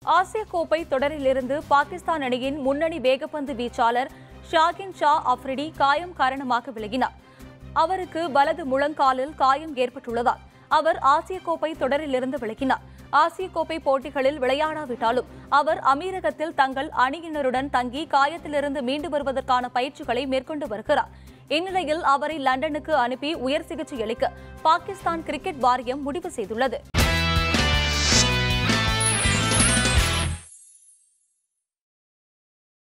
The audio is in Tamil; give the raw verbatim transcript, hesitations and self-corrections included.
ஆசிய கோப்பை தொடரிலிருந்து பாகிஸ்தான் அணியின் முன்னணி வேகப்பந்து வீச்சாளர் ஷாகின் ஷா அப்ரிடி காயம் காரணமாக விலகினார். அவருக்கு வலது முழங்காலில் காயம் ஏற்பட்டுள்ளதால் அவர் ஆசிய கோப்பை தொடரிலிருந்து விலகினார். ஆசிய கோப்பை போட்டிகளில் விளையாடாவிட்டாலும் அவர் அமீரகத்தில் தங்கள் அணியினருடன் தங்கி காயத்திலிருந்து மீண்டு வருவதற்கான பயிற்சிகளை மேற்கொண்டு வருகிறார். இந்நிலையில் அவரை லண்டனுக்கு அனுப்பி உயர் சிகிச்சை அளிக்க பாகிஸ்தான் கிரிக்கெட் வாரியம் முடிவு செய்துள்ளது.